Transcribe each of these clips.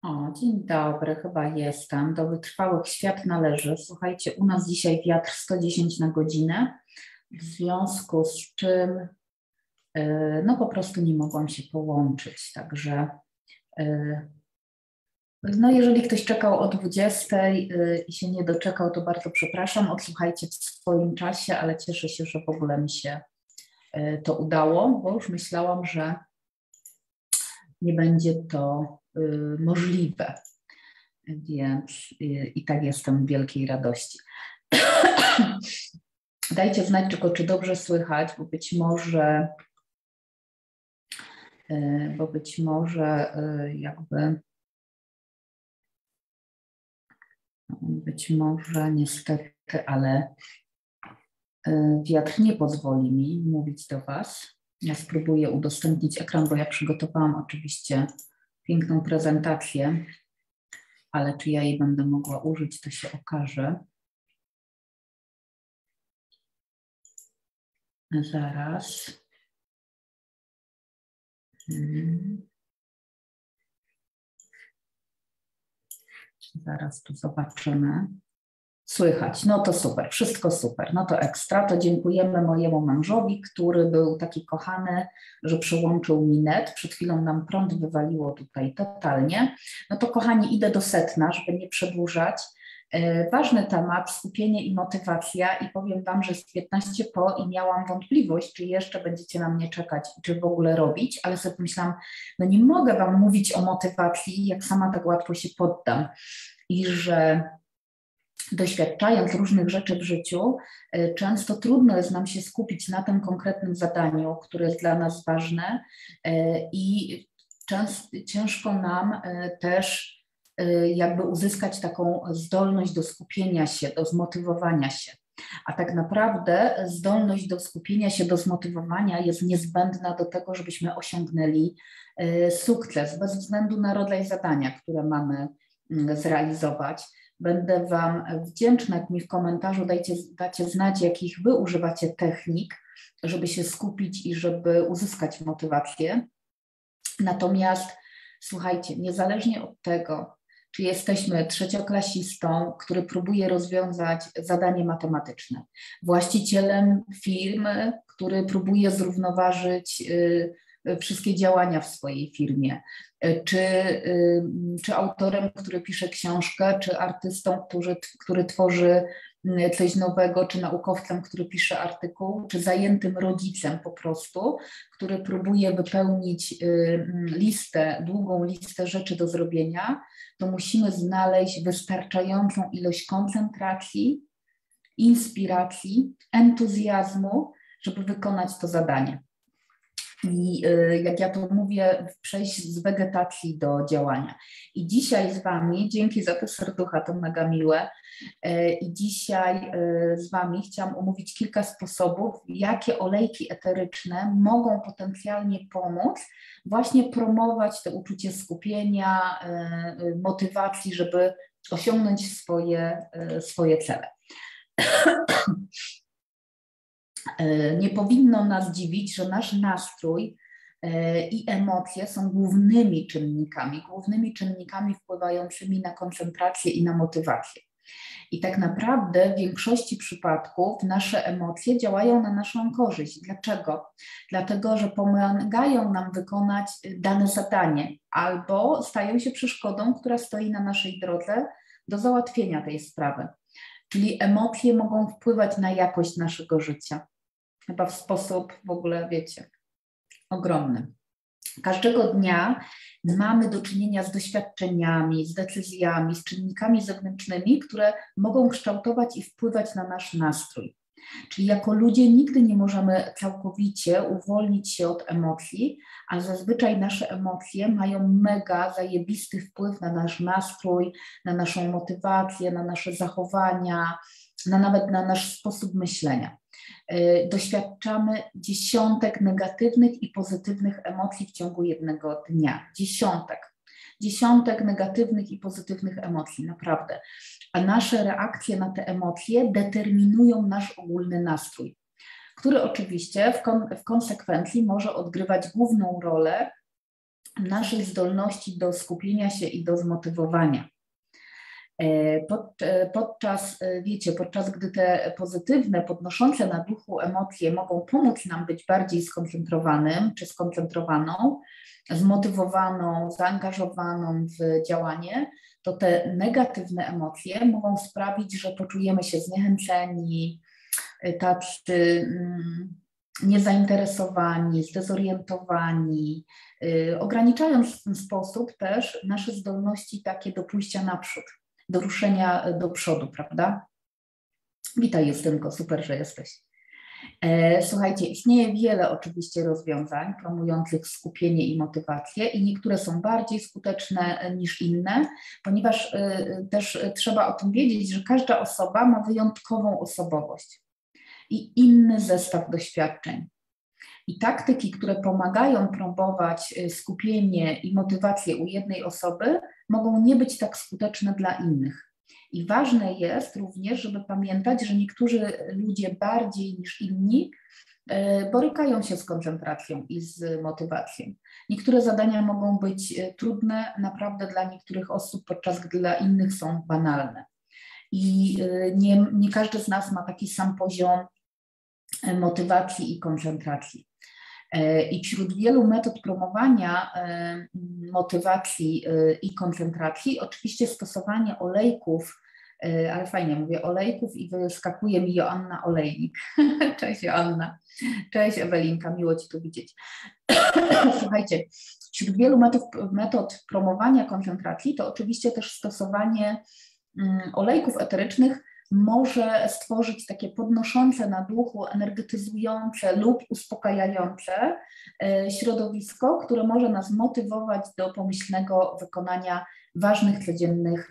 O, dzień dobry, chyba jestem. Do wytrwałych świat należy. Słuchajcie, u nas dzisiaj wiatr 110 na godzinę, w związku z czym no po prostu nie mogłam się połączyć. Także no jeżeli ktoś czekał o 20 i się nie doczekał, to bardzo przepraszam. Odsłuchajcie w swoim czasie, ale cieszę się, że w ogóle mi się to udało, bo już myślałam, że nie będzie to możliwe. Więc i tak jestem w wielkiej radości. Dajcie znać tylko, czy dobrze słychać, bo być może niestety, ale wiatr nie pozwoli mi mówić do Was. Ja spróbuję udostępnić ekran, bo ja przygotowałam oczywiście piękną prezentację, ale czy ja jej będę mogła użyć, to się okaże. Zaraz. Zaraz tu zobaczymy. Słychać, no to super, wszystko super, no to ekstra, to dziękujemy mojemu mężowi, który był taki kochany, że przyłączył mi net, przed chwilą nam prąd wywaliło tutaj totalnie. No to kochani, idę do sedna, żeby nie przedłużać. Ważny temat, skupienie i motywacja i powiem Wam, że z 15 po i miałam wątpliwość, czy jeszcze będziecie na mnie czekać, czy w ogóle robić, ale sobie myślałam, no nie mogę Wam mówić o motywacji, jak sama tak łatwo się poddam i że doświadczając różnych rzeczy w życiu, często trudno jest nam się skupić na tym konkretnym zadaniu, które jest dla nas ważne i ciężko nam też jakby uzyskać taką zdolność do skupienia się, do zmotywowania się. A tak naprawdę zdolność do skupienia się, do zmotywowania jest niezbędna do tego, żebyśmy osiągnęli sukces, bez względu na rodzaj zadania, które mamy zrealizować. Będę Wam wdzięczna, jak mi w komentarzu dacie znać, jakich Wy używacie technik, żeby się skupić i żeby uzyskać motywację. Natomiast słuchajcie, niezależnie od tego, czy jesteśmy trzecioklasistą, który próbuje rozwiązać zadanie matematyczne, właścicielem firmy, który próbuje zrównoważyć wszystkie działania w swojej firmie, czy autorem, który pisze książkę, czy artystą, który tworzy coś nowego, czy naukowcem, który pisze artykuł, czy zajętym rodzicem po prostu, który próbuje wypełnić długą listę rzeczy do zrobienia, to musimy znaleźć wystarczającą ilość koncentracji, inspiracji, entuzjazmu, żeby wykonać to zadanie. I jak ja to mówię, przejść z wegetacji do działania. I dzisiaj z Wami, dzięki za te serducha, to mega miłe, i dzisiaj z Wami chciałam omówić kilka sposobów, jakie olejki eteryczne mogą potencjalnie pomóc właśnie promować to uczucie skupienia, motywacji, żeby osiągnąć swoje cele. Nie powinno nas dziwić, że nasz nastrój i emocje są głównymi czynnikami wpływającymi na koncentrację i na motywację. I tak naprawdę w większości przypadków nasze emocje działają na naszą korzyść. Dlaczego? Dlatego, że pomagają nam wykonać dane zadanie albo stają się przeszkodą, która stoi na naszej drodze do załatwienia tej sprawy. Czyli emocje mogą wpływać na jakość naszego życia. Chyba w sposób w ogóle, wiecie, ogromny. Każdego dnia mamy do czynienia z doświadczeniami, z decyzjami, z czynnikami zewnętrznymi, które mogą kształtować i wpływać na nasz nastrój. Czyli jako ludzie nigdy nie możemy całkowicie uwolnić się od emocji, a zazwyczaj nasze emocje mają mega zajebisty wpływ na nasz nastrój, na naszą motywację, na nasze zachowania, nawet na nasz sposób myślenia. Doświadczamy dziesiątek negatywnych i pozytywnych emocji w ciągu jednego dnia. Dziesiątek negatywnych i pozytywnych emocji, naprawdę. A nasze reakcje na te emocje determinują nasz ogólny nastrój, który oczywiście w konsekwencji może odgrywać główną rolę naszej zdolności do skupienia się i do zmotywowania. Podczas gdy te pozytywne, podnoszące na duchu emocje mogą pomóc nam być bardziej skoncentrowanym czy skoncentrowaną, zmotywowaną, zaangażowaną w działanie, to te negatywne emocje mogą sprawić, że poczujemy się zniechęceni, tacy niezainteresowani, zdezorientowani, ograniczając w ten sposób też nasze zdolności takie do pójścia naprzód, do ruszenia do przodu, prawda? Witaj, Justynko, super, że jesteś. Słuchajcie, istnieje wiele oczywiście rozwiązań promujących skupienie i motywację i niektóre są bardziej skuteczne niż inne, ponieważ też trzeba o tym wiedzieć, że każda osoba ma wyjątkową osobowość i inny zestaw doświadczeń. I taktyki, które pomagają promować skupienie i motywację u jednej osoby, mogą nie być tak skuteczne dla innych. I ważne jest również, żeby pamiętać, że niektórzy ludzie bardziej niż inni borykają się z koncentracją i z motywacją. Niektóre zadania mogą być trudne naprawdę dla niektórych osób, podczas gdy dla innych są banalne. I nie każdy z nas ma taki sam poziom motywacji i koncentracji. I wśród wielu metod promowania motywacji i koncentracji oczywiście stosowanie olejków, ale fajnie mówię olejków i wyskakuje mi Joanna Olejnik. Cześć Joanna, cześć Ewelinka, miło Cię tu widzieć. Słuchajcie, wśród wielu metod promowania koncentracji to oczywiście też stosowanie olejków eterycznych może stworzyć takie podnoszące na duchu, energetyzujące lub uspokajające środowisko, które może nas motywować do pomyślnego wykonania ważnych, codziennych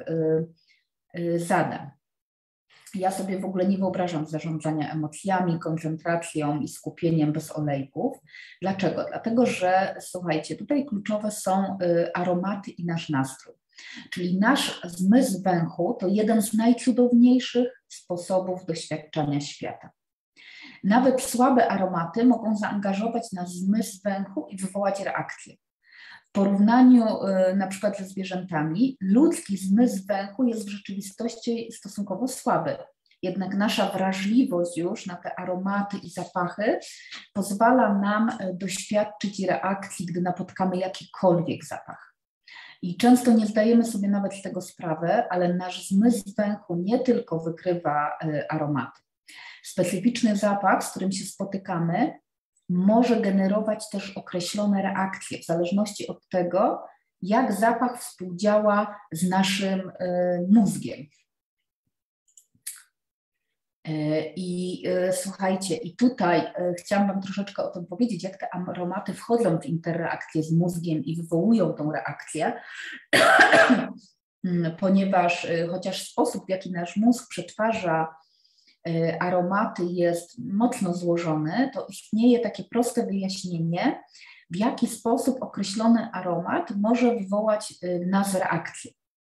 zadań. Ja sobie w ogóle nie wyobrażam zarządzania emocjami, koncentracją i skupieniem bez olejków. Dlaczego? Dlatego, że słuchajcie, tutaj kluczowe są aromaty i nasz nastrój. Czyli nasz zmysł węchu to jeden z najcudowniejszych sposobów doświadczania świata. Nawet słabe aromaty mogą zaangażować nasz zmysł węchu i wywołać reakcję. W porównaniu na przykład ze zwierzętami, ludzki zmysł węchu jest w rzeczywistości stosunkowo słaby. Jednak nasza wrażliwość już na te aromaty i zapachy pozwala nam doświadczyć reakcji, gdy napotkamy jakikolwiek zapach. I często nie zdajemy sobie nawet z tego sprawy, ale nasz zmysł węchu nie tylko wykrywa aromaty. Specyficzny zapach, z którym się spotykamy, może generować też określone reakcje w zależności od tego, jak zapach współdziała z naszym mózgiem. Słuchajcie, i tutaj chciałam Wam troszeczkę o tym powiedzieć, jak te aromaty wchodzą w interakcję z mózgiem i wywołują tą reakcję, ponieważ chociaż sposób, w jaki nasz mózg przetwarza aromaty jest mocno złożony, to istnieje takie proste wyjaśnienie, w jaki sposób określony aromat może wywołać w nas reakcję.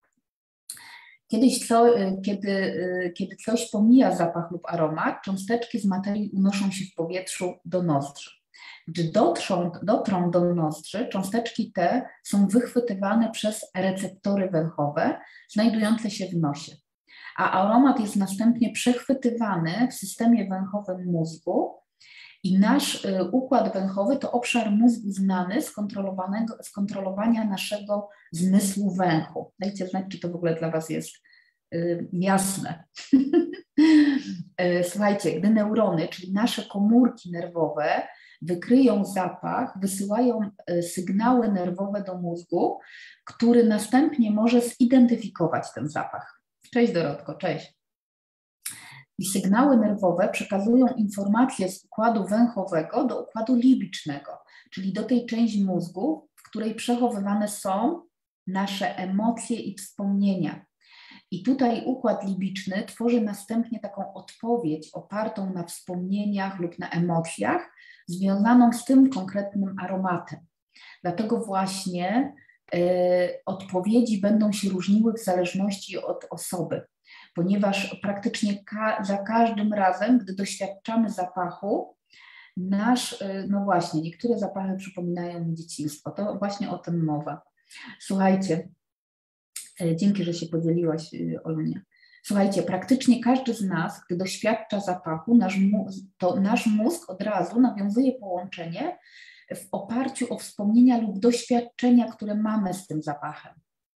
Kiedy coś pomija zapach lub aromat, cząsteczki z materii unoszą się w powietrzu do nozdrzy. Gdy dotrą do nozdrzy, cząsteczki te są wychwytywane przez receptory węchowe znajdujące się w nosie, a aromat jest następnie przechwytywany w systemie węchowym mózgu i nasz układ węchowy to obszar mózgu znany z kontrolowania naszego zmysłu węchu. Dajcie znać, czy to w ogóle dla Was jest jasne. Słuchajcie, gdy neurony, czyli nasze komórki nerwowe, wykryją zapach, wysyłają sygnały nerwowe do mózgu, który następnie może zidentyfikować ten zapach. Cześć Dorotko, cześć. I sygnały nerwowe przekazują informacje z układu węchowego do układu limbicznego, czyli do tej części mózgu, w której przechowywane są nasze emocje i wspomnienia. I tutaj układ limbiczny tworzy następnie taką odpowiedź opartą na wspomnieniach lub na emocjach związaną z tym konkretnym aromatem. Dlatego właśnie odpowiedzi będą się różniły w zależności od osoby, ponieważ praktycznie za każdym razem, gdy doświadczamy zapachu, no właśnie, niektóre zapachy przypominają mi dzieciństwo. To właśnie o tym mowa. Słuchajcie, dzięki, że się podzieliłaś, Olunia. Słuchajcie, praktycznie każdy z nas, gdy doświadcza zapachu, nasz mózg od razu nawiązuje połączenie w oparciu o wspomnienia lub doświadczenia, które mamy z tym zapachem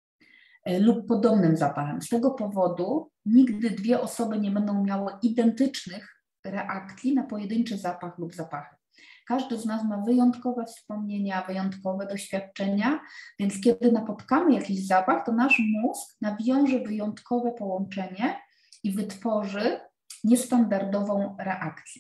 lub podobnym zapachem. Z tego powodu nigdy dwie osoby nie będą miały identycznych reakcji na pojedynczy zapach lub zapachy. Każdy z nas ma wyjątkowe wspomnienia, wyjątkowe doświadczenia, więc kiedy napotkamy jakiś zapach, to nasz mózg nawiąże wyjątkowe połączenie i wytworzy niestandardową reakcję.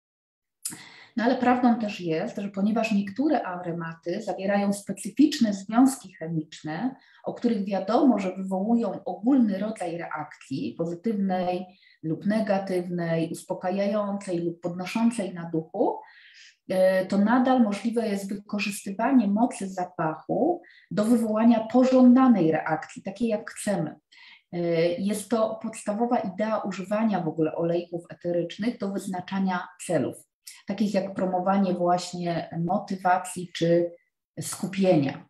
No ale prawdą też jest, że ponieważ niektóre aromaty zawierają specyficzne związki chemiczne, o których wiadomo, że wywołują ogólny rodzaj reakcji, pozytywnej lub negatywnej, uspokajającej lub podnoszącej na duchu, to nadal możliwe jest wykorzystywanie mocy zapachu do wywołania pożądanej reakcji, takiej jak chcemy. Jest to podstawowa idea używania w ogóle olejków eterycznych do wyznaczania celów, takich jak promowanie właśnie motywacji czy skupienia.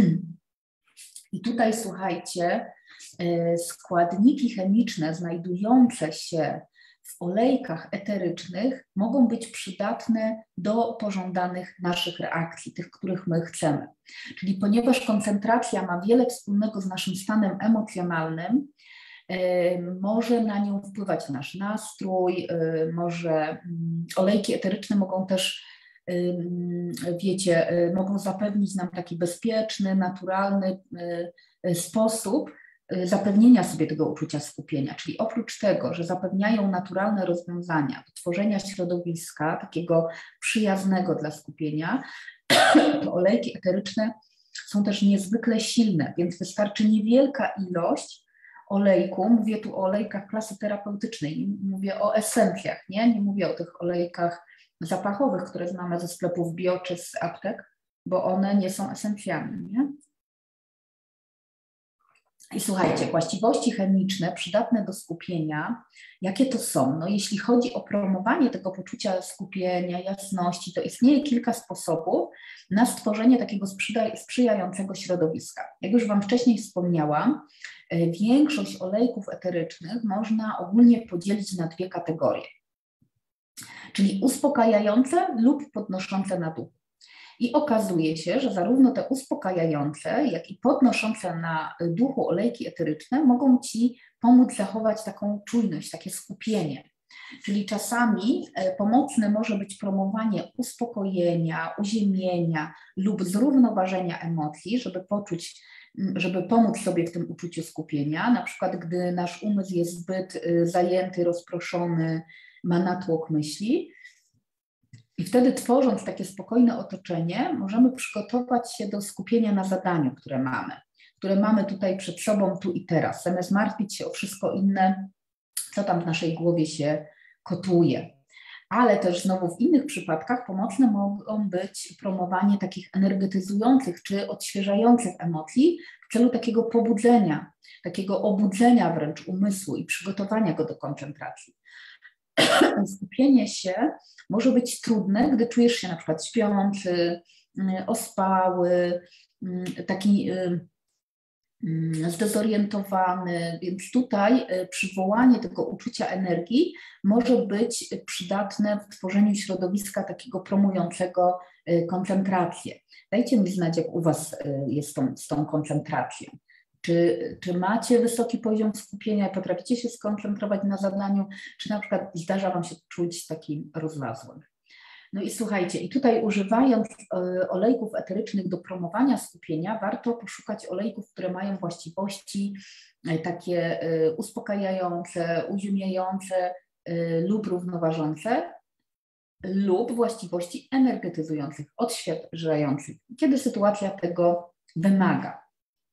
I tutaj słuchajcie, składniki chemiczne znajdujące się w olejkach eterycznych mogą być przydatne do pożądanych naszych reakcji, tych, których my chcemy. Czyli ponieważ koncentracja ma wiele wspólnego z naszym stanem emocjonalnym, może na nią wpływać nasz nastrój, olejki eteryczne mogą też, wiecie, mogą zapewnić nam taki bezpieczny, naturalny sposób zapewnienia sobie tego uczucia skupienia, czyli oprócz tego, że zapewniają naturalne rozwiązania do tworzenia środowiska takiego przyjaznego dla skupienia, to olejki eteryczne są też niezwykle silne, więc wystarczy niewielka ilość olejku, mówię tu o olejkach klasy terapeutycznej, mówię o esencjach, nie mówię o tych olejkach zapachowych, które znamy ze sklepów bio czy z aptek, bo one nie są esencjami, nie? I słuchajcie, właściwości chemiczne przydatne do skupienia, jakie to są? No, jeśli chodzi o promowanie tego poczucia skupienia, jasności, to istnieje kilka sposobów na stworzenie takiego sprzyjającego środowiska. Jak już Wam wcześniej wspomniałam, większość olejków eterycznych można ogólnie podzielić na dwie kategorie, czyli uspokajające lub podnoszące na duchu. I okazuje się, że zarówno te uspokajające, jak i podnoszące na duchu olejki eteryczne mogą Ci pomóc zachować taką czujność, takie skupienie. Czyli czasami pomocne może być promowanie uspokojenia, uziemienia lub zrównoważenia emocji, żeby pomóc sobie w tym uczuciu skupienia. Na przykład, gdy nasz umysł jest zbyt zajęty, rozproszony, ma natłok myśli. I wtedy, tworząc takie spokojne otoczenie, możemy przygotować się do skupienia na zadaniu, które mamy tutaj przed sobą, tu i teraz, zamiast martwić się o wszystko inne, co tam w naszej głowie się kotuje. Ale też znowu w innych przypadkach pomocne mogą być promowanie takich energetyzujących czy odświeżających emocji w celu takiego pobudzenia, takiego obudzenia wręcz umysłu i przygotowania go do koncentracji. Skupienie się może być trudne, gdy czujesz się na przykład śpiący, ospały, taki zdezorientowany, więc tutaj przywołanie tego uczucia energii może być przydatne w tworzeniu środowiska takiego promującego koncentrację. Dajcie mi znać, jak u Was jest z tą koncentracją. Czy macie wysoki poziom skupienia, potraficie się skoncentrować na zadaniu, czy na przykład zdarza Wam się czuć takim rozlazłym? No i słuchajcie, i tutaj używając olejków eterycznych do promowania skupienia, warto poszukać olejków, które mają właściwości takie uspokajające, uziemiające lub równoważące, lub właściwości energetyzujących, odświeżających, kiedy sytuacja tego wymaga.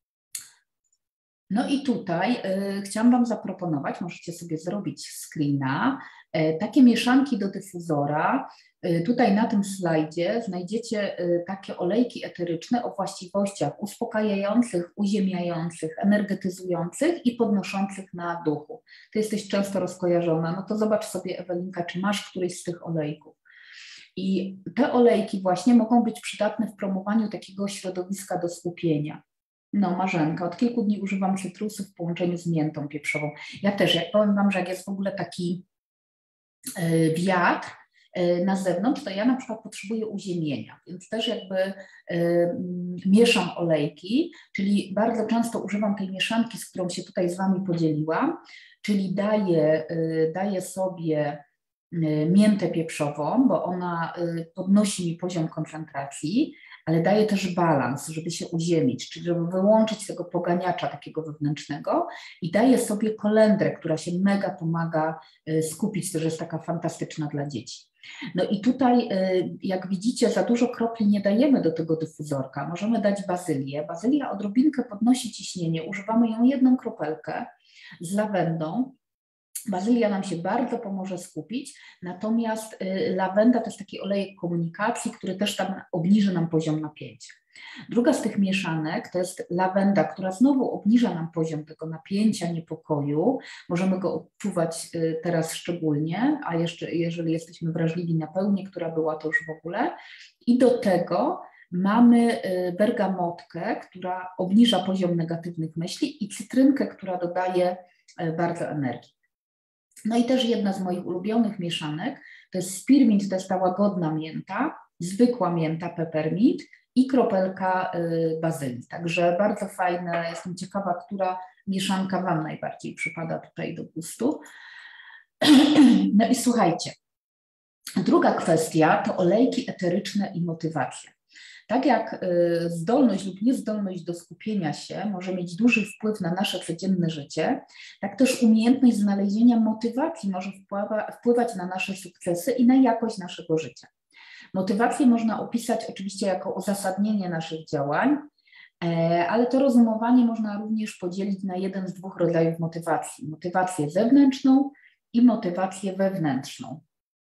No i tutaj chciałam Wam zaproponować, możecie sobie zrobić screena, takie mieszanki do dyfuzora. Tutaj na tym slajdzie znajdziecie takie olejki eteryczne o właściwościach uspokajających, uziemiających, energetyzujących i podnoszących na duchu. Ty jesteś często rozkojarzona, no to zobacz sobie, Ewelinka, czy masz któryś z tych olejków. I te olejki właśnie mogą być przydatne w promowaniu takiego środowiska do skupienia. No, Marzenka, od kilku dni używam cytrusów w połączeniu z miętą pieprzową. Ja też, jak powiem Wam, że jak jest w ogóle taki wiatr na zewnątrz, to ja na przykład potrzebuję uziemienia, więc też jakby mieszam olejki, czyli bardzo często używam tej mieszanki, z którą się tutaj z Wami podzieliłam, czyli daję sobie miętę pieprzową, bo ona podnosi mi poziom koncentracji, ale daje też balans, żeby się uziemić, czyli żeby wyłączyć tego poganiacza takiego wewnętrznego i daje sobie kolendrę, która się mega pomaga skupić, też jest taka fantastyczna dla dzieci. No i tutaj, jak widzicie, za dużo kropli nie dajemy do tego dyfuzorka. Możemy dać bazylię. Bazylia odrobinkę podnosi ciśnienie, używamy ją jedną kropelkę z lawendą. Bazylia nam się bardzo pomoże skupić, natomiast lawenda to jest taki olejek komunikacji, który też tam obniży nam poziom napięcia. Druga z tych mieszanek to jest lawenda, która znowu obniża nam poziom tego napięcia, niepokoju. Możemy go odczuwać teraz szczególnie, a jeszcze jeżeli jesteśmy wrażliwi na pełnię, która była, to już w ogóle. I do tego mamy bergamotkę, która obniża poziom negatywnych myśli i cytrynkę, która dodaje bardzo energii. No i też jedna z moich ulubionych mieszanek to jest spearmint, to jest ta łagodna mięta, zwykła mięta peppermint i kropelka bazylii. Także bardzo fajne, jestem ciekawa, która mieszanka Wam najbardziej przypada tutaj do gustu. No i słuchajcie, druga kwestia to olejki eteryczne i motywacja. Tak jak zdolność lub niezdolność do skupienia się może mieć duży wpływ na nasze codzienne życie, tak też umiejętność znalezienia motywacji może wpływać na nasze sukcesy i na jakość naszego życia. Motywację można opisać oczywiście jako uzasadnienie naszych działań, ale to rozumowanie można również podzielić na jeden z dwóch rodzajów motywacji. Motywację zewnętrzną i motywację wewnętrzną.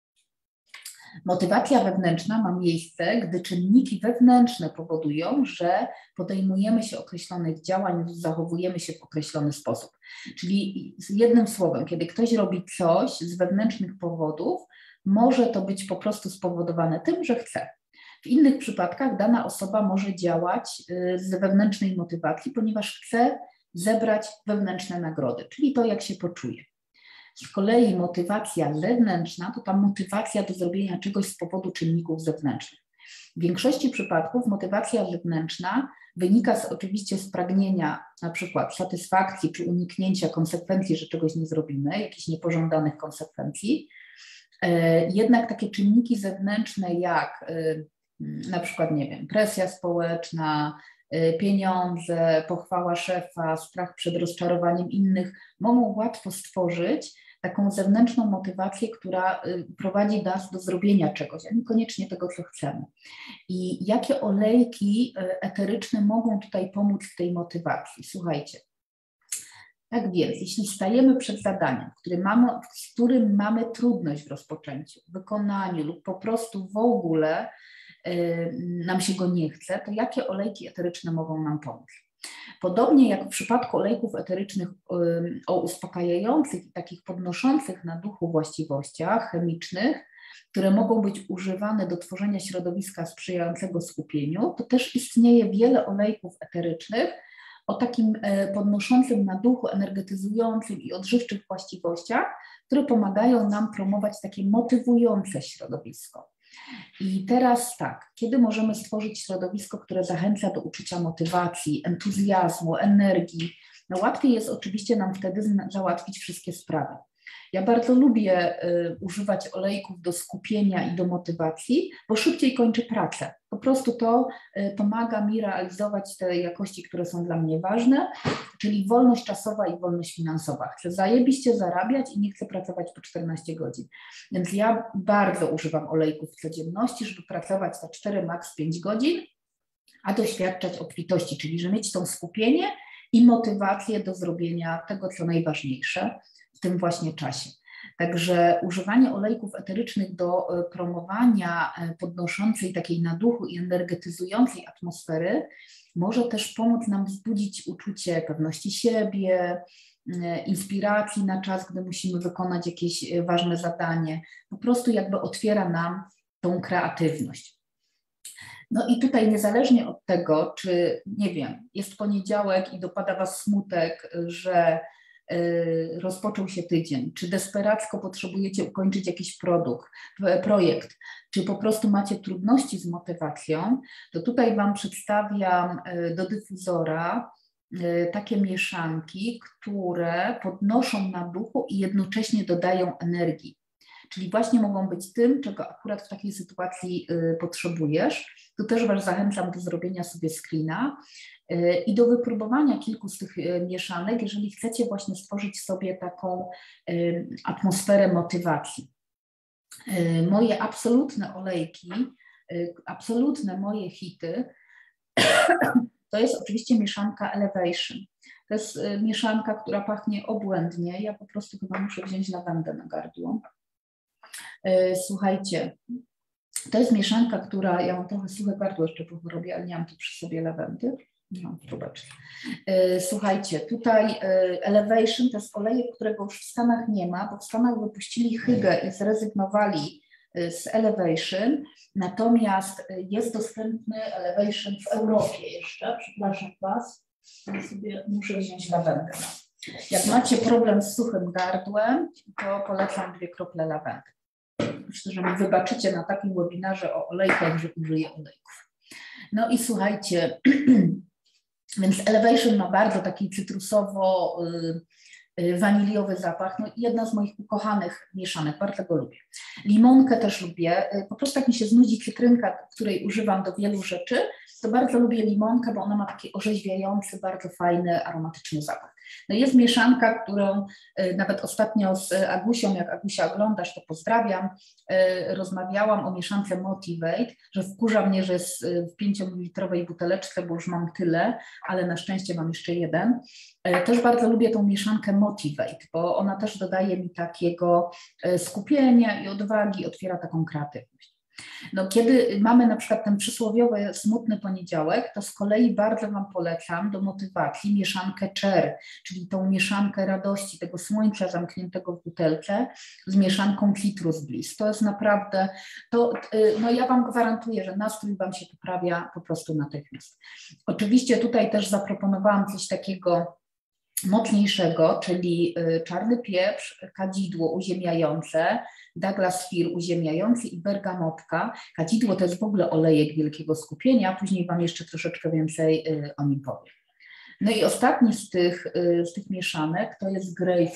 Motywacja wewnętrzna ma miejsce, gdy czynniki wewnętrzne powodują, że podejmujemy się określonych działań, zachowujemy się w określony sposób. Czyli jednym słowem, kiedy ktoś robi coś z wewnętrznych powodów, może to być po prostu spowodowane tym, że chce. W innych przypadkach dana osoba może działać z wewnętrznej motywacji, ponieważ chce zebrać wewnętrzne nagrody, czyli to, jak się poczuje. Z kolei motywacja zewnętrzna to ta motywacja do zrobienia czegoś z powodu czynników zewnętrznych. W większości przypadków motywacja zewnętrzna wynika oczywiście z pragnienia na przykład satysfakcji czy uniknięcia konsekwencji, że czegoś nie zrobimy, jakichś niepożądanych konsekwencji. Jednak takie czynniki zewnętrzne jak na przykład, nie wiem, presja społeczna, pieniądze, pochwała szefa, strach przed rozczarowaniem innych mogą łatwo stworzyć taką zewnętrzną motywację, która prowadzi nas do zrobienia czegoś, a niekoniecznie tego, co chcemy. I jakie olejki eteryczne mogą tutaj pomóc w tej motywacji? Słuchajcie, tak więc, jeśli stajemy przed zadaniem, z którym mamy trudność w rozpoczęciu, w wykonaniu lub po prostu w ogóle nam się go nie chce, to jakie olejki eteryczne mogą nam pomóc? Podobnie jak w przypadku olejków eterycznych o uspokajających i takich podnoszących na duchu właściwościach chemicznych, które mogą być używane do tworzenia środowiska sprzyjającego skupieniu, to też istnieje wiele olejków eterycznych o takim podnoszącym na duchu, energetyzującym i odżywczych właściwościach, które pomagają nam promować takie motywujące środowisko. I teraz tak, kiedy możemy stworzyć środowisko, które zachęca do uczucia motywacji, entuzjazmu, energii? No łatwiej jest oczywiście nam wtedy załatwić wszystkie sprawy. Ja bardzo lubię używać olejków do skupienia i do motywacji, bo szybciej kończę pracę. Po prostu to pomaga mi realizować te jakości, które są dla mnie ważne, czyli wolność czasowa i wolność finansowa. Chcę zajebiście zarabiać i nie chcę pracować po 14 godzin. Więc ja bardzo używam olejków w codzienności, żeby pracować za 4, max 5 godzin, a doświadczać obfitości, czyli że mieć to skupienie i motywację do zrobienia tego, co najważniejsze w tym właśnie czasie. Także używanie olejków eterycznych do promowania podnoszącej takiej na duchu i energetyzującej atmosfery może też pomóc nam wzbudzić uczucie pewności siebie, inspiracji na czas, gdy musimy wykonać jakieś ważne zadanie. Po prostu jakby otwiera nam tą kreatywność. No i tutaj niezależnie od tego, czy, nie wiem, jest poniedziałek i dopada Was smutek, że rozpoczął się tydzień, czy desperacko potrzebujecie ukończyć jakiś projekt, czy po prostu macie trudności z motywacją, to tutaj Wam przedstawiam do dyfuzora takie mieszanki, które podnoszą na duchu i jednocześnie dodają energii. Czyli właśnie mogą być tym, czego akurat w takiej sytuacji potrzebujesz. Tu też Was zachęcam do zrobienia sobie screena i do wypróbowania kilku z tych mieszanek, jeżeli chcecie właśnie stworzyć sobie taką atmosferę motywacji. Moje absolutne olejki, absolutne moje hity, to jest oczywiście mieszanka Elevation. To jest mieszanka, która pachnie obłędnie. Ja po prostu chyba muszę wziąć lawendę na gardło. Słuchajcie, to jest mieszanka, która, ja mam trochę suche gardło jeszcze po chorobie, ale nie mam tu przy sobie lawendy. No, zobaczcie. Słuchajcie, tutaj Elevation to jest olejek, którego już w Stanach nie ma, bo w Stanach wypuścili Hygge i zrezygnowali z Elevation, natomiast jest dostępny Elevation w Europie jeszcze, przepraszam Was, ja sobie muszę wziąć lawendę. Jak macie problem z suchym gardłem, to polecam 2 krople lawendy. Myślę, że mi wybaczycie na takim webinarze o olejkach, że użyję olejków. No i słuchajcie, więc Elevation ma bardzo taki cytrusowo-waniliowy zapach. No i jedna z moich ukochanych mieszanek, bardzo go lubię. Limonkę też lubię. Po prostu jak mi się znudzi cytrynka, której używam do wielu rzeczy, to bardzo lubię limonkę, bo ona ma taki orzeźwiający, bardzo fajny, aromatyczny zapach. No jest mieszanka, którą nawet ostatnio z Agusią, jak Agusia oglądasz, to pozdrawiam, rozmawiałam o mieszance Motivate, że wkurza mnie, że jest w 5-litrowej buteleczce, bo już mam tyle, ale na szczęście mam jeszcze jeden. Też bardzo lubię tą mieszankę Motivate, bo ona też dodaje mi takiego skupienia i odwagi, otwiera taką kreatywność. No, kiedy mamy na przykład ten przysłowiowy smutny poniedziałek, to z kolei bardzo Wam polecam do motywacji mieszankę Cher, czyli tą mieszankę radości, tego słońca zamkniętego w butelce z mieszanką Citrus Bliss. To jest naprawdę, no ja Wam gwarantuję, że nastrój Wam się poprawia po prostu natychmiast. Oczywiście tutaj też zaproponowałam coś takiego mocniejszego, czyli czarny pieprz, kadzidło uziemiające, Douglas Fir uziemiający i bergamotka. Kadzidło to jest w ogóle olejek wielkiego skupienia, później Wam jeszcze troszeczkę więcej o nim powiem. No i ostatni z tych mieszanek to jest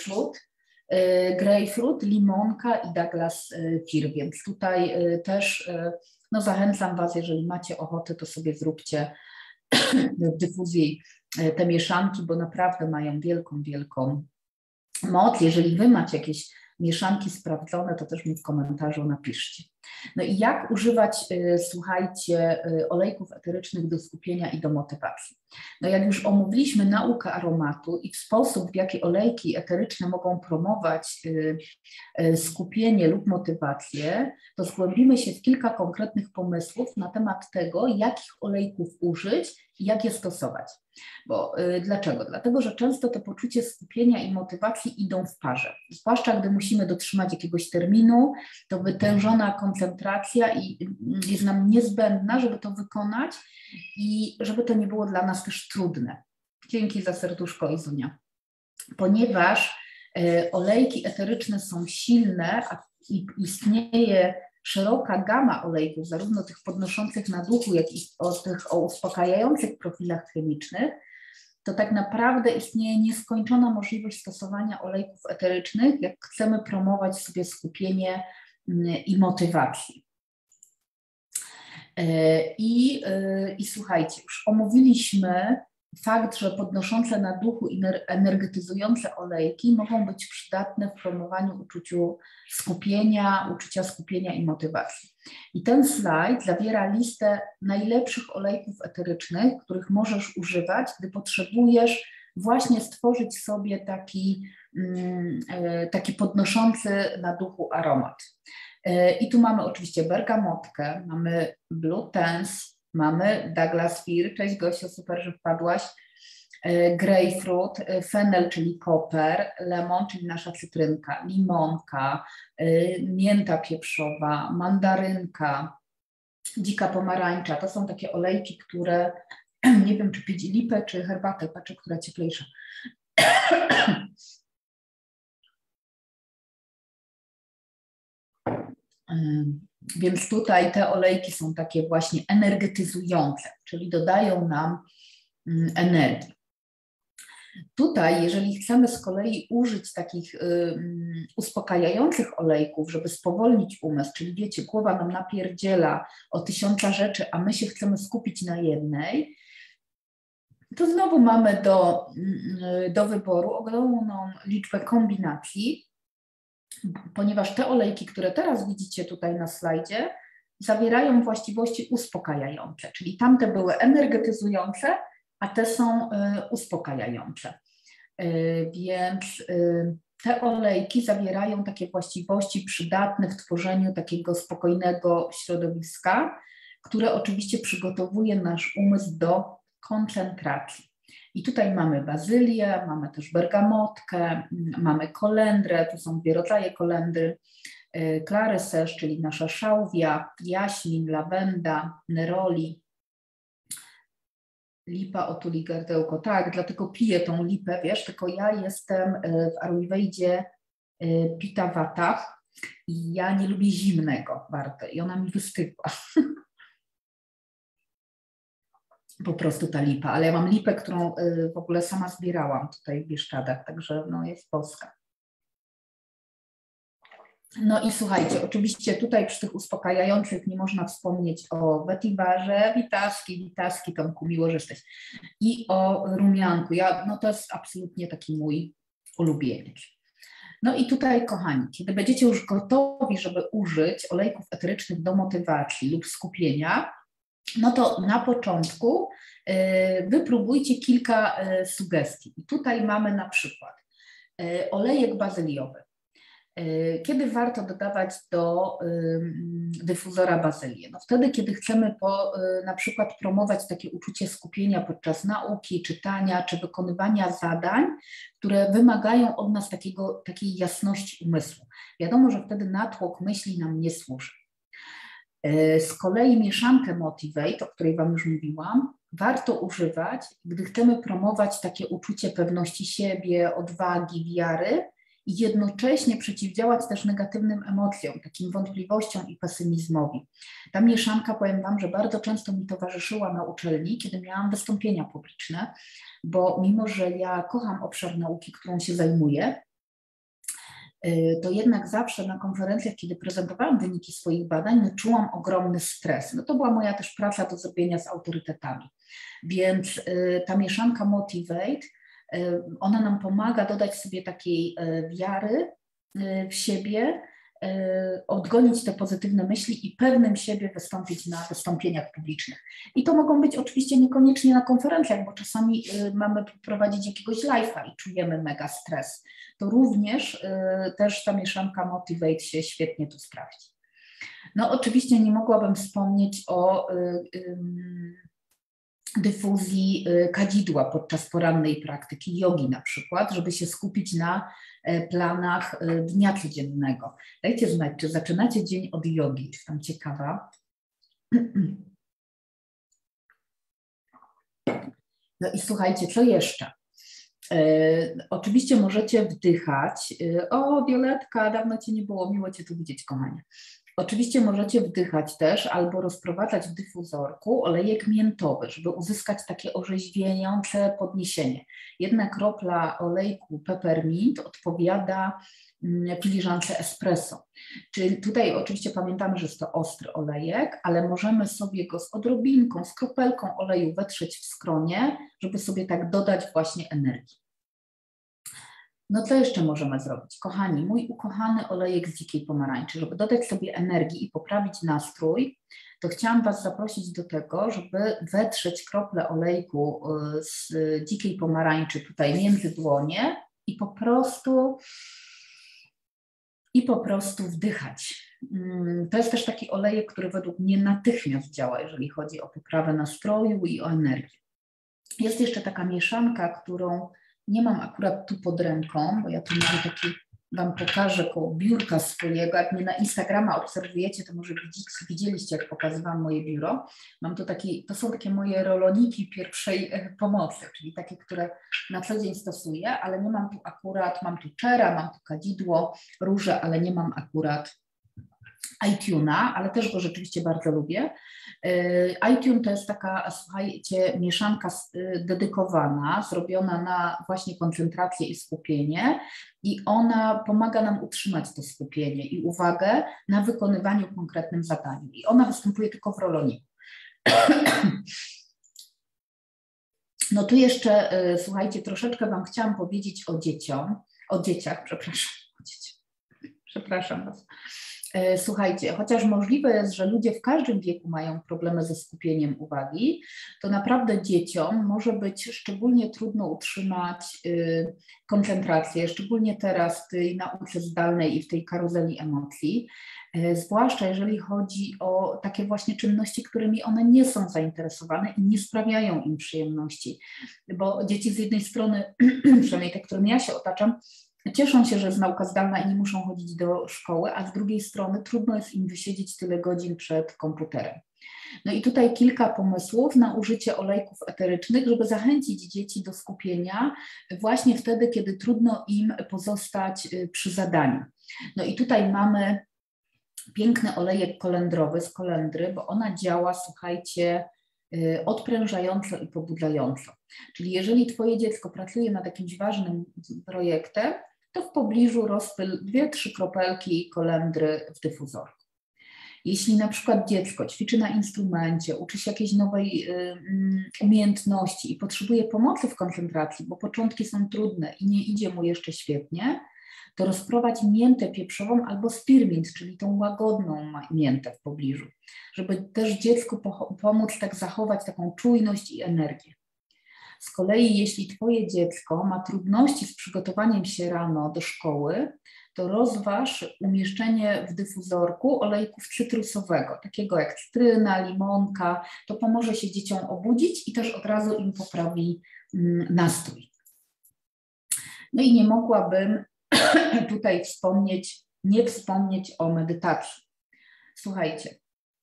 grapefruit, limonka i Douglas Fir, więc tutaj też no zachęcam Was, jeżeli macie ochotę, to sobie zróbcie w dyfuzji te mieszanki, bo naprawdę mają wielką moc. Jeżeli Wy macie jakieś mieszanki sprawdzone, to też mi w komentarzu napiszcie. No i jak używać, słuchajcie, olejków eterycznych do skupienia i do motywacji? No jak już omówiliśmy naukę aromatu i sposób, w jaki olejki eteryczne mogą promować skupienie lub motywację, to zgłębimy się w kilka konkretnych pomysłów na temat tego, jakich olejków użyć i jak je stosować. Dlaczego? Dlatego, że często to poczucie skupienia i motywacji idą w parze. Zwłaszcza gdy musimy dotrzymać jakiegoś terminu, to wytężona koncentracja jest nam niezbędna, żeby to wykonać i żeby to nie było dla nas też trudne. Dzięki za serduszko, Izunia. Ponieważ olejki eteryczne są silne i istnieje szeroka gama olejków, zarówno tych podnoszących na duchu, jak i tych o uspokajających profilach chemicznych, to tak naprawdę istnieje nieskończona możliwość stosowania olejków eterycznych, jak chcemy promować sobie skupienie i motywację. I słuchajcie, już omówiliśmy fakt, że podnoszące na duchu i energetyzujące olejki mogą być przydatne w promowaniu uczucia skupienia i motywacji. I ten slajd zawiera listę najlepszych olejków eterycznych, których możesz używać, gdy potrzebujesz właśnie stworzyć sobie taki podnoszący na duchu aromat. I tu mamy oczywiście bergamotkę, mamy Blue Tense, mamy Douglas Fir. Cześć Gosiu, super, że wpadłaś. grejpfrut, fenel, czyli koper, lemon, czyli nasza cytrynka, limonka, mięta pieprzowa, mandarynka, dzika pomarańcza. To są takie olejki, które nie wiem, czy pić lipę, czy herbatę, patrzę, która cieplejsza. Więc tutaj te olejki są takie właśnie energetyzujące, czyli dodają nam energii. Tutaj, jeżeli chcemy z kolei użyć takich uspokajających olejków, żeby spowolnić umysł, czyli wiecie, głowa nam napierdziela o 1000 rzeczy, a my się chcemy skupić na jednej, to znowu mamy do wyboru ogromną liczbę kombinacji, ponieważ te olejki, które teraz widzicie tutaj na slajdzie, zawierają właściwości uspokajające, czyli tamte były energetyzujące, a te są uspokajające. Więc te olejki zawierają takie właściwości przydatne w tworzeniu takiego spokojnego środowiska, które oczywiście przygotowuje nasz umysł do koncentracji. I tutaj mamy bazylię, mamy też bergamotkę, mamy kolendrę, tu są 2 rodzaje kolendry, clary sage, czyli nasza szałwia, jaśmin, lawenda, neroli, lipa, otuli, gardełko. Tak, dlatego piję tą lipę, wiesz, tylko ja jestem w Ayurvedzie Pitta Vata i ja nie lubię zimnego bardzo i ona mi wystygła. Po prostu ta lipa, ale ja mam lipę, którą w ogóle sama zbierałam tutaj w Bieszczadach, także no jest boska. No i słuchajcie, oczywiście tutaj przy tych uspokajających nie można wspomnieć o wetiwarze, witaski, Tomku, miło, że jesteś, i o rumianku. No to jest absolutnie taki mój ulubieniec. No i tutaj, kochani, kiedy będziecie już gotowi, żeby użyć olejków eterycznych do motywacji lub skupienia, no to na początku wypróbujcie kilka sugestii. I tutaj mamy na przykład olejek bazyliowy. Kiedy warto dodawać do dyfuzora bazylię? No wtedy, kiedy chcemy na przykład promować takie uczucie skupienia podczas nauki, czytania czy wykonywania zadań, które wymagają od nas takiej jasności umysłu. Wiadomo, że wtedy natłok myśli nam nie służy. Z kolei mieszankę Motivate, o której Wam już mówiłam, warto używać, gdy chcemy promować takie uczucie pewności siebie, odwagi, wiary i jednocześnie przeciwdziałać też negatywnym emocjom, takim wątpliwościom i pesymizmowi. Ta mieszanka, powiem Wam, że bardzo często mi towarzyszyła na uczelni, kiedy miałam wystąpienia publiczne, bo mimo, że ja kocham obszar nauki, którą się zajmuję, to jednak zawsze na konferencjach, kiedy prezentowałam wyniki swoich badań, czułam ogromny stres. No to była moja też praca do zrobienia z autorytetami. Więc ta mieszanka Motivate, ona nam pomaga dodać sobie takiej wiary w siebie, odgonić te pozytywne myśli i pewnym siebie wystąpić na wystąpieniach publicznych. I to mogą być oczywiście niekoniecznie na konferencjach, bo czasami mamy prowadzić jakiegoś live'a i czujemy mega stres. To również też ta mieszanka Motivate się świetnie tu sprawdzi. No oczywiście nie mogłabym wspomnieć o dyfuzji kadzidła podczas porannej praktyki jogi na przykład, żeby się skupić na planach dnia codziennego. Dajcie znać, czy zaczynacie dzień od jogi, jestem ciekawa. No i słuchajcie, co jeszcze? Oczywiście możecie wdychać. O, Violetka, dawno Cię nie było, miło Cię tu widzieć, kochanie. Oczywiście możecie wdychać też albo rozprowadzać w dyfuzorku olejek miętowy, żeby uzyskać takie orzeźwiające podniesienie. Jedna kropla olejku peppermint odpowiada filiżance espresso. Czyli tutaj oczywiście pamiętamy, że jest to ostry olejek, ale możemy sobie go z odrobinką, z kropelką oleju wetrzeć w skronie, żeby sobie tak dodać właśnie energii. No co jeszcze możemy zrobić? Kochani, mój ukochany olejek z dzikiej pomarańczy, żeby dodać sobie energii i poprawić nastrój, to chciałam Was zaprosić do tego, żeby wetrzeć krople olejku z dzikiej pomarańczy tutaj między dłonie i po prostu wdychać. To jest też taki olejek, który według mnie natychmiast działa, jeżeli chodzi o poprawę nastroju i o energię. Jest jeszcze taka mieszanka, którą nie mam akurat tu pod ręką, bo ja tu mam taki, Wam pokażę koło biurka swojego. Jak mnie na Instagrama obserwujecie, to może widzieliście, jak pokazywałam moje biuro. Mam tu to są takie moje roloniki pierwszej pomocy, czyli takie, które na co dzień stosuję, ale nie mam tu akurat, mam tu czera, mam tu kadzidło, róże, ale nie mam akurat iTune'a, ale też go rzeczywiście bardzo lubię. iTunes to jest taka, słuchajcie, mieszanka dedykowana, zrobiona na właśnie koncentrację i skupienie i ona pomaga nam utrzymać to skupienie i uwagę na wykonywaniu konkretnym zadaniu. I ona występuje tylko w roloniku. No tu jeszcze, słuchajcie, troszeczkę Wam chciałam powiedzieć o dzieciach, przepraszam Was. Słuchajcie, chociaż możliwe jest, że ludzie w każdym wieku mają problemy ze skupieniem uwagi, to naprawdę dzieciom może być szczególnie trudno utrzymać koncentrację, szczególnie teraz w tej nauce zdalnej i w tej karuzeli emocji, zwłaszcza jeżeli chodzi o takie właśnie czynności, którymi one nie są zainteresowane i nie sprawiają im przyjemności, bo dzieci z jednej strony, przynajmniej te, którymi ja się otaczam, cieszą się, że jest nauka zdalna i nie muszą chodzić do szkoły, a z drugiej strony trudno jest im wysiedzieć tyle godzin przed komputerem. No i tutaj kilka pomysłów na użycie olejków eterycznych, żeby zachęcić dzieci do skupienia właśnie wtedy, kiedy trudno im pozostać przy zadaniu. No i tutaj mamy piękny olejek kolendrowy z kolendry, bo ona działa, słuchajcie, odprężająco i pobudzająco. Czyli jeżeli Twoje dziecko pracuje nad jakimś ważnym projektem, to w pobliżu rozpyl 2-3 kropelki kolendry w dyfuzorku. Jeśli na przykład dziecko ćwiczy na instrumencie, uczy się jakiejś nowej umiejętności i potrzebuje pomocy w koncentracji, bo początki są trudne i nie idzie mu jeszcze świetnie, to rozprowadź miętę pieprzową albo spearmint, czyli tą łagodną miętę w pobliżu, żeby też dziecku pomóc tak zachować taką czujność i energię. Z kolei jeśli Twoje dziecko ma trudności z przygotowaniem się rano do szkoły, to rozważ umieszczenie w dyfuzorku olejków cytrusowego, takiego jak cytryna, limonka. To pomoże się dzieciom obudzić i też od razu im poprawi nastrój. No i nie mogłabym tutaj nie wspomnieć o medytacji. Słuchajcie,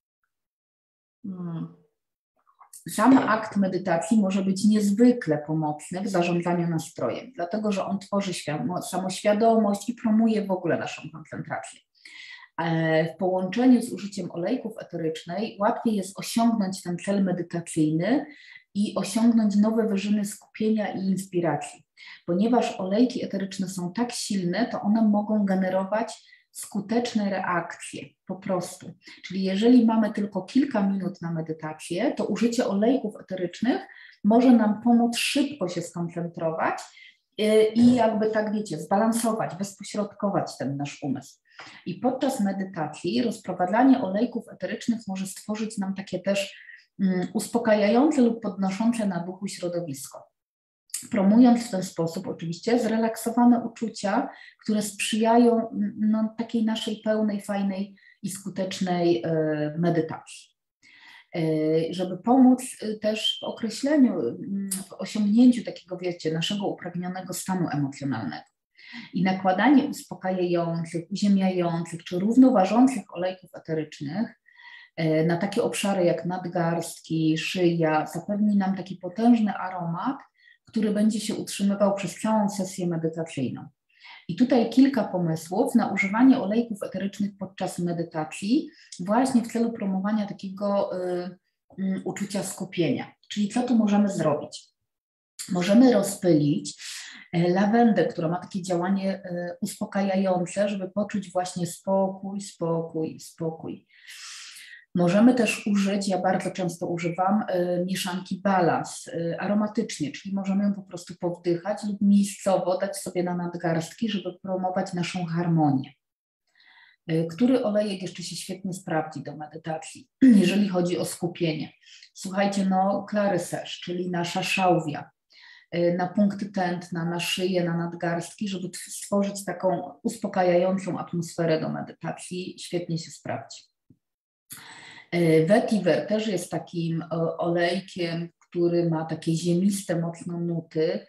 sam akt medytacji może być niezwykle pomocny w zarządzaniu nastrojem, dlatego że on tworzy samoświadomość i promuje w ogóle naszą koncentrację. W połączeniu z użyciem olejków eterycznych łatwiej jest osiągnąć ten cel medytacyjny i osiągnąć nowe wyżyny skupienia i inspiracji. Ponieważ olejki eteryczne są tak silne, to one mogą generować skuteczne reakcje, po prostu. Czyli jeżeli mamy tylko kilka minut na medytację, to użycie olejków eterycznych może nam pomóc szybko się skoncentrować i jakby tak wiecie, zbalansować, bezpośrodkować ten nasz umysł. I podczas medytacji rozprowadzanie olejków eterycznych może stworzyć nam takie też uspokajające lub podnoszące na duchu środowisko, promując w ten sposób oczywiście zrelaksowane uczucia, które sprzyjają takiej naszej pełnej, fajnej i skutecznej medytacji. Żeby pomóc też w określeniu, w osiągnięciu takiego, wiecie, naszego upragnionego stanu emocjonalnego. I nakładanie uspokajających, uziemiających czy równoważących olejków eterycznych na takie obszary jak nadgarstki, szyja zapewni nam taki potężny aromat, który będzie się utrzymywał przez całą sesję medytacyjną. I tutaj kilka pomysłów na używanie olejków eterycznych podczas medytacji właśnie w celu promowania takiego uczucia skupienia. Czyli co tu możemy zrobić? Możemy rozpylić lawendę, która ma takie działanie uspokajające, żeby poczuć właśnie spokój, spokój, spokój. Możemy też użyć, ja bardzo często używam mieszanki balans aromatycznie, czyli możemy ją po prostu powdychać lub miejscowo dać sobie na nadgarstki, żeby promować naszą harmonię. Który olejek jeszcze się świetnie sprawdzi do medytacji, jeżeli chodzi o skupienie? Słuchajcie, no Clary Sage, czyli nasza szałwia, na punkty tętna, na szyję, na nadgarstki, żeby stworzyć taką uspokajającą atmosferę do medytacji, świetnie się sprawdzi. Vetiver też jest takim olejkiem, który ma takie ziemiste mocno nuty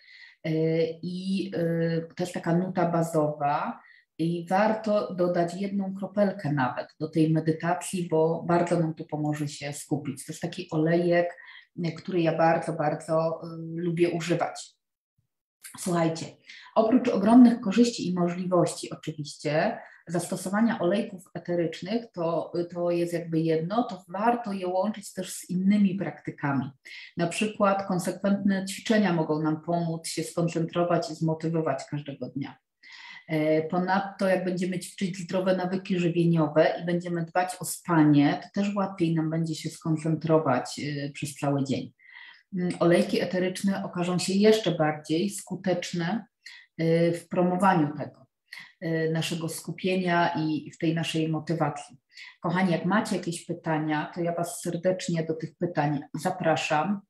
i to jest taka nuta bazowa i warto dodać jedną kropelkę nawet do tej medytacji, bo bardzo nam tu pomoże się skupić. To jest taki olejek, który ja bardzo, bardzo lubię używać. Słuchajcie, oprócz ogromnych korzyści i możliwości oczywiście zastosowania olejków eterycznych, to jest jakby jedno, to warto je łączyć też z innymi praktykami. Na przykład konsekwentne ćwiczenia mogą nam pomóc się skoncentrować i zmotywować każdego dnia. Ponadto jak będziemy ćwiczyć zdrowe nawyki żywieniowe i będziemy dbać o spanie, to też łatwiej nam będzie się skoncentrować przez cały dzień. Olejki eteryczne okażą się jeszcze bardziej skuteczne w promowaniu tego naszego skupienia i w tej naszej motywacji. Kochani, jak macie jakieś pytania, to ja Was serdecznie do tych pytań zapraszam.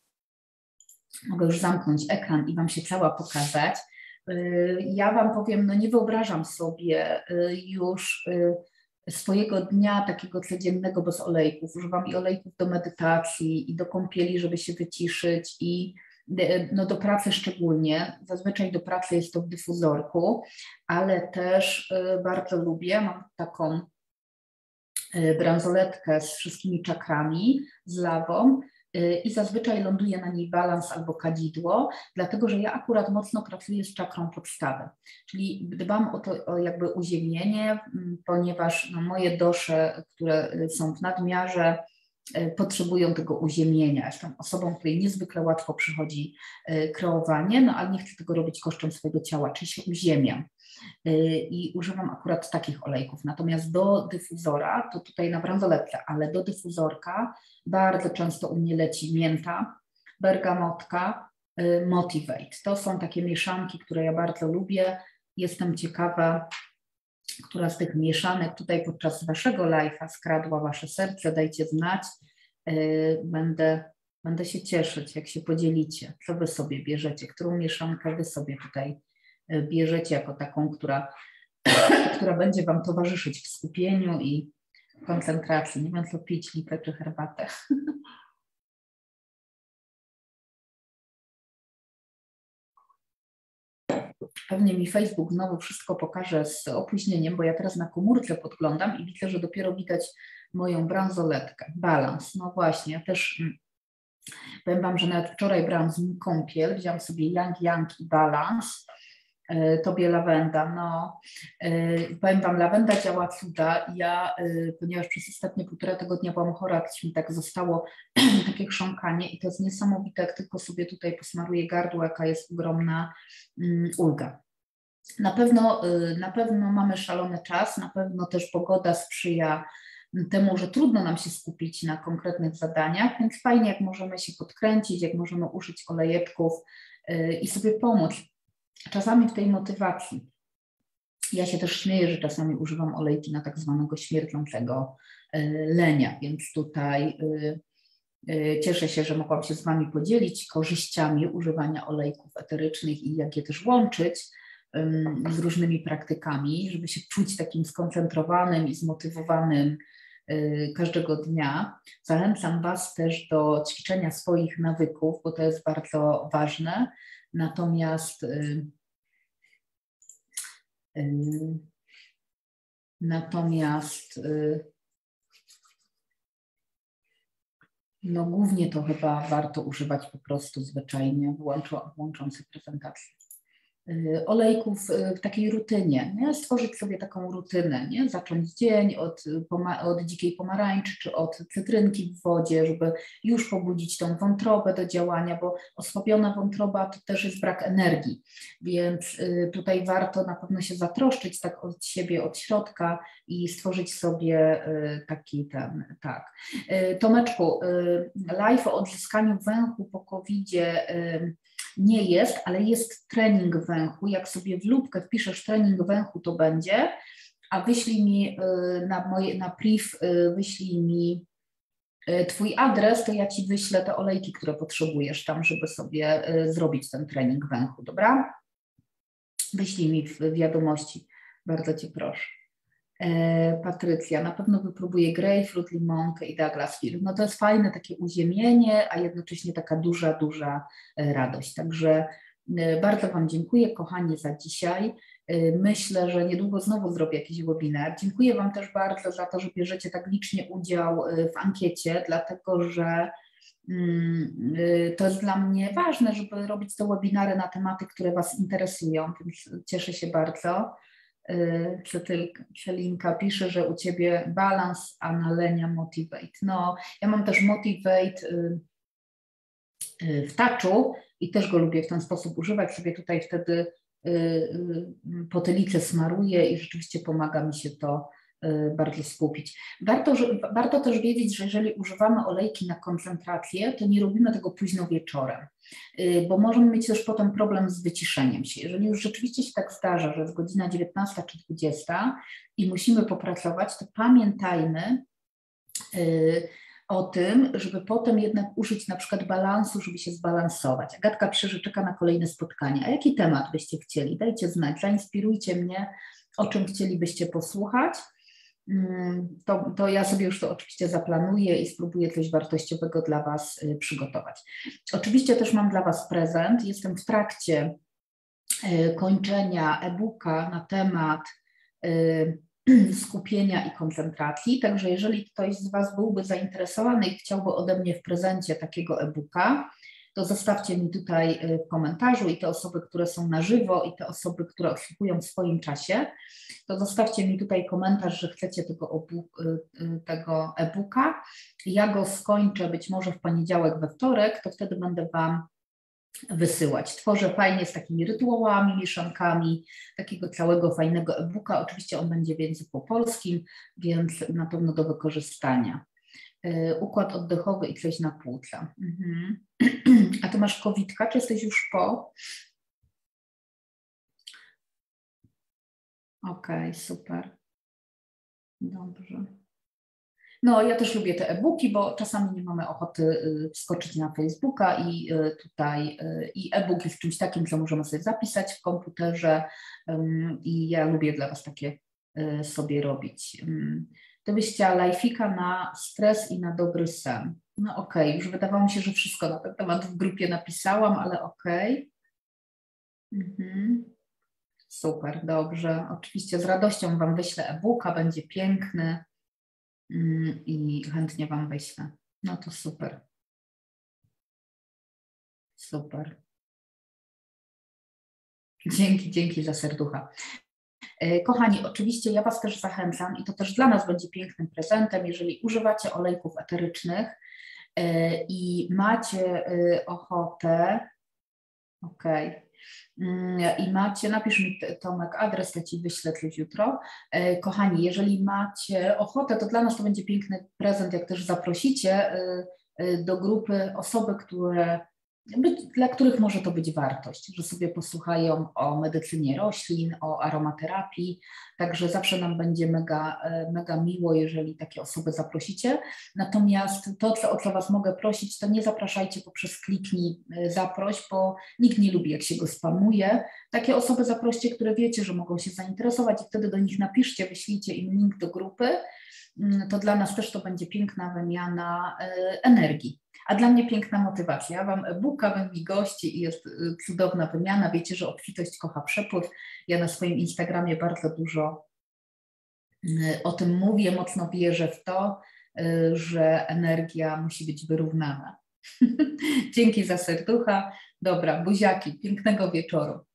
Mogę już zamknąć ekran i Wam się cała pokazać. Ja Wam powiem, no nie wyobrażam sobie już swojego dnia takiego codziennego bez olejków. Używam i olejków do medytacji, i do kąpieli, żeby się wyciszyć, i no do pracy szczególnie. Zazwyczaj do pracy jest to w dyfuzorku, ale też bardzo lubię, mam taką bransoletkę z wszystkimi czakrami, z lawą, i zazwyczaj ląduje na niej balans albo kadzidło, dlatego że ja akurat mocno pracuję z czakrą podstawy, czyli dbam o to o jakby uziemienie, ponieważ no, moje dosze, które są w nadmiarze, potrzebują tego uziemienia. Jestem osobą, której niezwykle łatwo przychodzi kreowanie, no ale nie chcę tego robić kosztem swojego ciała, czyli się uziemiam. I używam akurat takich olejków. Natomiast do dyfuzora, to tutaj na bransoletce, ale do dyfuzorka bardzo często u mnie leci mięta, bergamotka, Motivate. To są takie mieszanki, które ja bardzo lubię. Jestem ciekawa, która z tych mieszanek tutaj podczas Waszego live'a skradła Wasze serce. Dajcie znać. Będę się cieszyć, jak się podzielicie, co Wy sobie bierzecie, którą mieszankę Wy sobie tutaj bierzecie jako taką, która będzie Wam towarzyszyć w skupieniu i koncentracji. Nie wiem, co pić, lipę czy herbatę. Pewnie mi Facebook znowu wszystko pokaże z opóźnieniem, bo ja teraz na komórce podglądam i widzę, że dopiero widać moją bransoletkę. Balans. No właśnie, ja też powiem Wam, że nawet wczoraj brałam z nim kąpiel, wziąłam sobie Yang i Balans. Tobie lawenda, no powiem Wam, lawenda działa cuda. Ja, ponieważ przez ostatnie 1,5 tygodnia byłam chora, to mi tak zostało takie chrząkanie i to jest niesamowite, jak tylko sobie tutaj posmaruję gardło, jaka jest ogromna ulga. Na pewno mamy szalony czas, na pewno też pogoda sprzyja temu, że trudno nam się skupić na konkretnych zadaniach, więc fajnie, jak możemy się podkręcić, jak możemy użyć olejeczków i sobie pomóc. Czasami w tej motywacji, ja się też śmieję, że czasami używam olejki na tak zwanego śmierdzącego lenia, więc tutaj cieszę się, że mogłam się z Wami podzielić korzyściami używania olejków eterycznych i jak je też łączyć z różnymi praktykami, żeby się czuć takim skoncentrowanym i zmotywowanym każdego dnia. Zachęcam Was też do ćwiczenia swoich nawyków, bo to jest bardzo ważne. Natomiast no głównie to chyba warto używać po prostu zwyczajnie, włącząc prezentację. Olejków w takiej rutynie, nie? Stworzyć sobie taką rutynę, nie? Zacząć dzień od dzikiej pomarańczy czy od cytrynki w wodzie, żeby już pobudzić tą wątrobę do działania, bo osłabiona wątroba to też jest brak energii, więc tutaj warto na pewno się zatroszczyć tak od siebie, od środka i stworzyć sobie taki tak. Tomeczku, live o odzyskaniu węchu po COVID-zie nie jest, ale jest trening węchu. Jak sobie w lupkę wpiszesz trening węchu, to będzie, a wyślij mi na priv, wyślij mi Twój adres, to ja Ci wyślę te olejki, które potrzebujesz tam, żeby sobie zrobić ten trening węchu, dobra? Wyślij mi w wiadomości, bardzo Cię proszę. Patrycja, na pewno wypróbuję grapefruit, limonkę i Douglas Fir. No to jest fajne takie uziemienie, a jednocześnie taka duża, duża radość. Także bardzo Wam dziękuję, kochani, za dzisiaj. Myślę, że niedługo znowu zrobię jakiś webinar. Dziękuję Wam też bardzo za to, że bierzecie tak licznie udział w ankiecie, dlatego że to jest dla mnie ważne, żeby robić te webinary na tematy, które Was interesują, więc cieszę się bardzo. Celinka pisze, że u Ciebie balans, a na Lenia motivate. No, ja mam też motivate w Touchu i też go lubię w ten sposób używać, sobie tutaj wtedy potylicę smaruję i rzeczywiście pomaga mi się to bardzo skupić. Warto też wiedzieć, że jeżeli używamy olejki na koncentrację, to nie robimy tego późno wieczorem, bo możemy mieć też potem problem z wyciszeniem się. Jeżeli już rzeczywiście się tak zdarza, że jest godzina 19 czy 20 i musimy popracować, to pamiętajmy o tym, żeby potem jednak użyć na przykład balansu, żeby się zbalansować. Agatka pisze, że czeka na kolejne spotkanie. A jaki temat byście chcieli? Dajcie znać, zainspirujcie mnie, o czym chcielibyście posłuchać. To ja sobie już to oczywiście zaplanuję i spróbuję coś wartościowego dla Was przygotować. Oczywiście też mam dla Was prezent. Jestem w trakcie kończenia e-booka na temat skupienia i koncentracji, także jeżeli ktoś z Was byłby zainteresowany i chciałby ode mnie w prezencie takiego e-booka, to zostawcie mi tutaj w komentarzu i te osoby, które są na żywo i te osoby, które odsłuchują w swoim czasie, to zostawcie mi tutaj komentarz, że chcecie tego e-booka. Ja go skończę być może w poniedziałek, we wtorek, to wtedy będę Wam wysyłać. Tworzę fajnie z takimi rytuałami, mieszankami, takiego całego fajnego e-booka. Oczywiście on będzie w języku polskim, więc na pewno do wykorzystania. Układ oddechowy i coś na płuca. A Ty masz kowidka, czy jesteś już po? Okej, super. Dobrze. No, ja też lubię te e-booki, bo czasami nie mamy ochoty wskoczyć na Facebooka i tutaj i e-book jest czymś takim, co możemy sobie zapisać w komputerze i ja lubię dla Was takie sobie robić. Ty byś chciała lajfika na stres i na dobry sen. No okej, już wydawało mi się, że wszystko na ten temat w grupie napisałam, ale okej. Super, dobrze. Oczywiście z radością Wam wyślę e-booka, będzie piękny i chętnie Wam wyślę. No to super. Super. Dzięki za serducha. Kochani, oczywiście ja Was też zachęcam i to też dla nas będzie pięknym prezentem, jeżeli używacie olejków eterycznych i macie ochotę, i macie, napisz mi Tomek adres, ja Ci wyślę coś jutro. Kochani, jeżeli macie ochotę, to dla nas to będzie piękny prezent, jak też zaprosicie do grupy osoby, dla których może to być wartość, że sobie posłuchają o medycynie roślin, o aromaterapii, także zawsze nam będzie mega miło, jeżeli takie osoby zaprosicie. Natomiast to, o co Was mogę prosić, to nie zapraszajcie poprzez kliknij zaproś, bo nikt nie lubi, jak się go spamuje. Takie osoby zaproście, które wiecie, że mogą się zainteresować i wtedy do nich napiszcie, wyślijcie im link do grupy. To dla nas też to będzie piękna wymiana energii. A dla mnie piękna motywacja. Ja Wam e-booka, Wam mi gości i jest cudowna wymiana. Wiecie, że obfitość kocha przepływ. Ja na swoim Instagramie bardzo dużo o tym mówię, mocno wierzę w to, że energia musi być wyrównana. Dzięki za serducha. Dobra, buziaki, pięknego wieczoru.